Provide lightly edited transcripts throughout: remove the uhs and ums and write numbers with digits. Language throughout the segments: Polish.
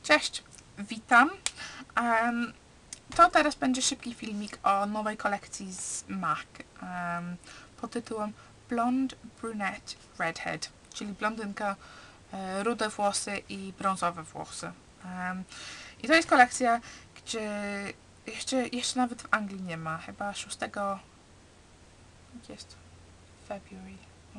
Cześć, witam. To teraz będzie szybki filmik o nowej kolekcji z MAC pod tytułem Blonde Brunette Redhead, czyli blondynka, rude włosy i brązowe włosy. I to jest kolekcja, gdzie jeszcze nawet w Anglii nie ma, chyba 6 jest February.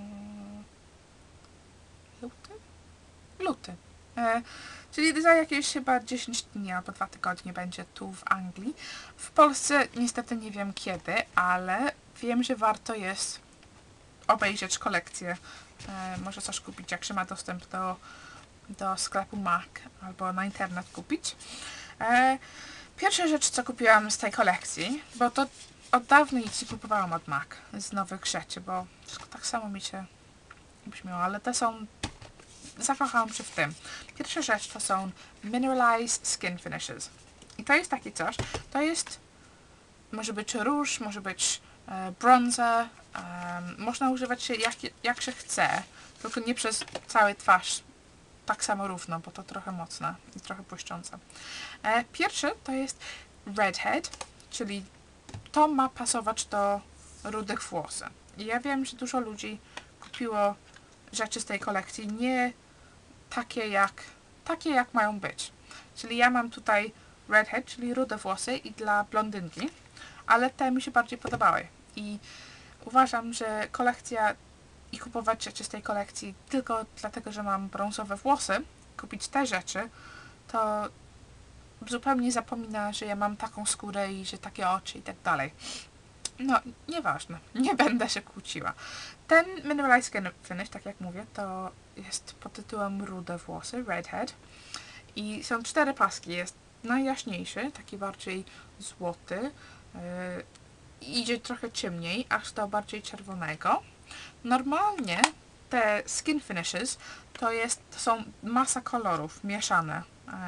Luty. Czyli za jakieś chyba 10 dni albo 2 tygodnie będzie tu w Anglii. W Polsce niestety nie wiem kiedy, ale wiem, że warto jest obejrzeć kolekcję. Może coś kupić, jak się ma dostęp do sklepu MAC albo na internet kupić. Pierwsza rzecz, co kupiłam z tej kolekcji, bo to od dawna nic nie kupowałam od MAC z nowych rzeczy, bo wszystko tak samo mi się brzmiało, ale te są... Zakochałam się w tym. Pierwsza rzecz to są Mineralized Skin Finishes. I to jest takie coś, to jest, może być róż, może być bronzer, można używać się jak się chce, tylko nie przez cały twarz tak samo równo, bo to trochę mocne i trochę błyszczące. Pierwsze to jest Redhead, czyli to ma pasować do rudych włosów. I ja wiem, że dużo ludzi kupiło rzeczy z tej kolekcji nie takie jak mają być. Czyli ja mam tutaj redhead, czyli rude włosy i dla blondynki, ale te mi się bardziej podobały. I uważam, że kolekcja i kupować rzeczy z tej kolekcji tylko dlatego, że mam brązowe włosy, kupić te rzeczy, to zupełnie zapomina, że ja mam taką skórę i że takie oczy i tak dalej. No, nieważne. Nie będę się kłóciła. Ten Mineralized Skin Finish, tak jak mówię, to jest pod tytułem rude włosy, redhead. I są 4 paski. Jest najjaśniejszy, taki bardziej złoty. Idzie trochę ciemniej, aż do bardziej czerwonego. Normalnie te Skin Finishes to są masa kolorów mieszane.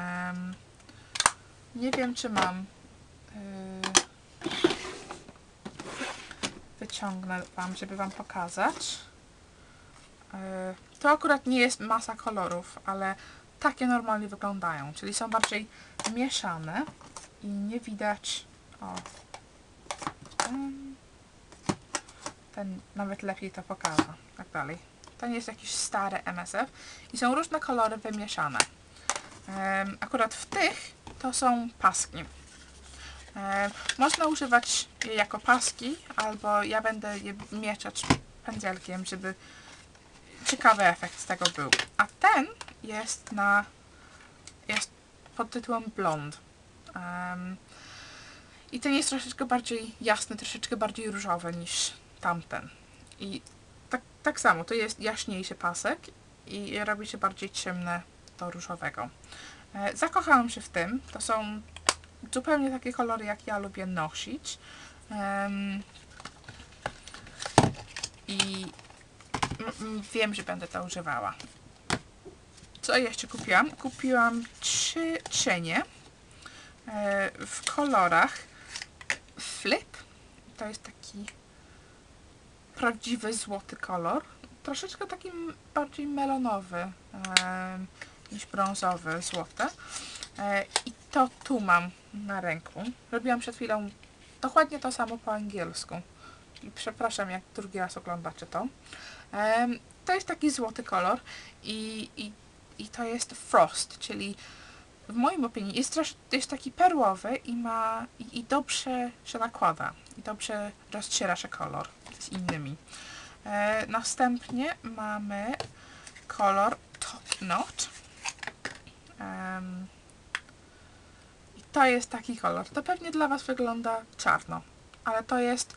Nie wiem, czy mam... wyciągnę wam, żeby wam pokazać. To akurat nie jest masa kolorów, ale takie normalnie wyglądają, czyli są bardziej mieszane i nie widać. O, ten nawet lepiej to pokaże. Tak dalej. To nie jest jakiś stary MSF i są różne kolory wymieszane. Akurat w tych to są paski. Można używać je jako paski, albo ja będę je mieszać pędzelkiem, żeby ciekawy efekt z tego był. A ten jest pod tytułem Blonde. I ten jest troszeczkę bardziej jasny, troszeczkę bardziej różowy niż tamten. I tak samo, to jest jaśniejszy pasek i robi się bardziej ciemne do różowego. Zakochałam się w tym. To są zupełnie takie kolory, jak ja lubię nosić. I wiem, że będę to używała. Co jeszcze kupiłam? Kupiłam 3 cienie w kolorach Flip. To jest taki prawdziwy złoty kolor. Troszeczkę taki bardziej melonowy niż brązowy, złote. I to tu mam na ręku. Robiłam przed chwilą dokładnie to samo po angielsku. I przepraszam, jak drugi raz oglądacie to. To jest taki złoty kolor i to jest Frost, czyli w moim opinii jest taki perłowy i dobrze się nakłada. I dobrze rozciera się kolor z innymi. Następnie mamy kolor Top Knot. To jest taki kolor. To pewnie dla was wygląda czarno, ale to jest...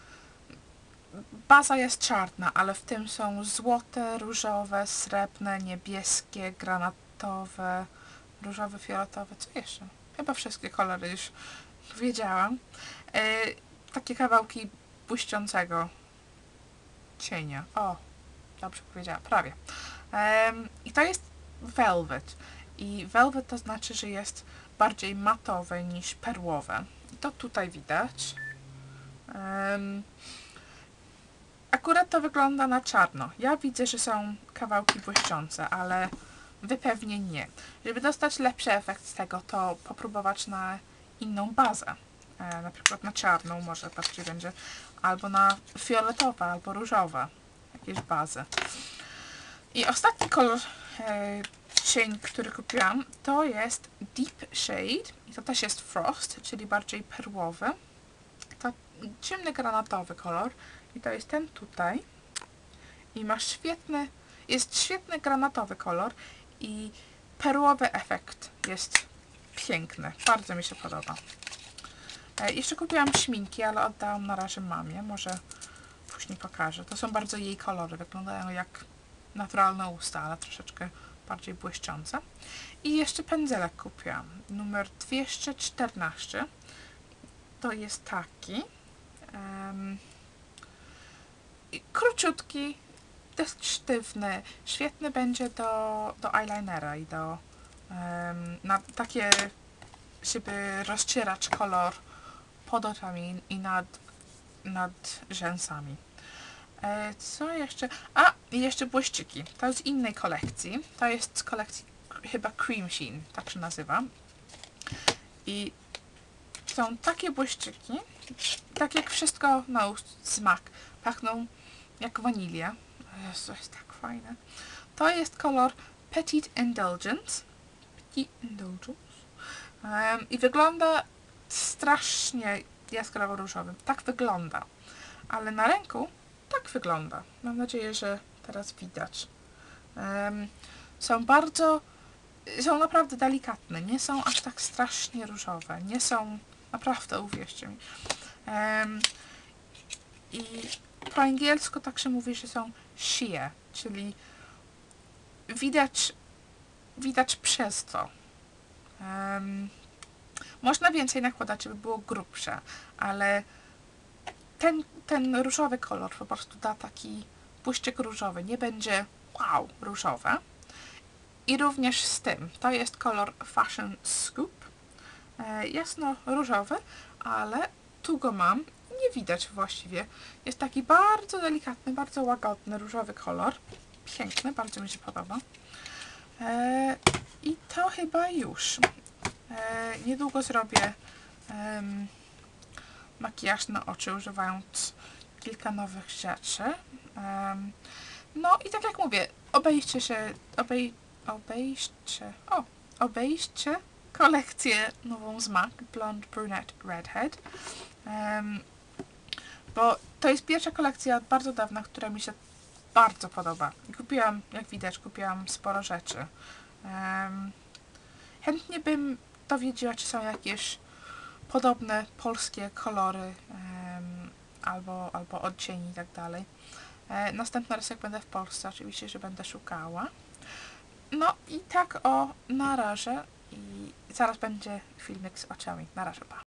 Baza jest czarna, ale w tym są złote, różowe, srebrne, niebieskie, granatowe, różowe, fioletowe. Co jeszcze? Chyba wszystkie kolory już wiedziałam. Takie kawałki błyszczącego cienia. O, dobrze powiedziałam, prawie. I to jest velvet. I velvet to znaczy, że jest bardziej matowe niż perłowe. I to tutaj widać. Akurat to wygląda na czarno. Ja widzę, że są kawałki błyszczące, ale wy pewnie nie. Żeby dostać lepszy efekt z tego, to popróbować na inną bazę. Na przykład na czarną może bardziej będzie, albo na fioletowe, albo różowe jakieś bazy. I ostatni kolor cień, który kupiłam, to jest Deep Shade i to też jest Frost, czyli bardziej perłowy. To ciemny granatowy kolor i to jest ten tutaj. I ma jest świetny granatowy kolor i perłowy efekt jest piękny. Bardzo mi się podoba. Jeszcze kupiłam szminki, ale oddałam na razie mamie. Może później pokażę. To są bardzo jej kolory. Wyglądają jak naturalne usta, ale troszeczkę bardziej błyszczące. I jeszcze pędzelek kupiłam. Numer 214. To jest taki. Króciutki, dość sztywny. Świetny będzie do eyelinera i na takie, żeby rozcierać kolor pod oczami i nad rzęsami. Co jeszcze? A, i jeszcze błyszczyki. To jest z innej kolekcji. To jest z kolekcji chyba Cream Sheen, tak się nazywa. I są takie błyszczyki, tak jak wszystko na ust, smak. Pachną jak wanilia. Jezu, to jest tak fajne. To jest kolor Petite Indulgence. I wygląda strasznie jaskrawo różowym. Tak wygląda. Ale na ręku tak wygląda. Mam nadzieję, że teraz widać. Są naprawdę delikatne. Nie są aż tak strasznie różowe. Nie są, naprawdę, uwierzcie mi. I po angielsku tak się mówi, że są sheer, czyli widać przez to. Można więcej nakładać, żeby było grubsze, ale ten różowy kolor po prostu da taki błyszczyk różowy. Nie będzie wow różowe. I również z tym. To jest kolor Fashion Scoop. Jasno różowy, ale tu go mam. Nie widać właściwie. Jest taki bardzo delikatny, bardzo łagodny różowy kolor. Piękny, bardzo mi się podoba. I to chyba już. Niedługo zrobię makijaż na oczy, używając kilka nowych rzeczy. No i tak jak mówię, obejście kolekcję nową z MAC, Blonde Brunette Redhead. Bo to jest pierwsza kolekcja od bardzo dawna, która mi się bardzo podoba. I kupiłam, jak widać, sporo rzeczy. Chętnie bym dowiedziała, czy są jakieś podobne polskie kolory albo odcieni i tak dalej. Następny raz, jak będę w Polsce, oczywiście, że będę szukała. No i tak na razie. I zaraz będzie filmik z oczami. Na razie, pa.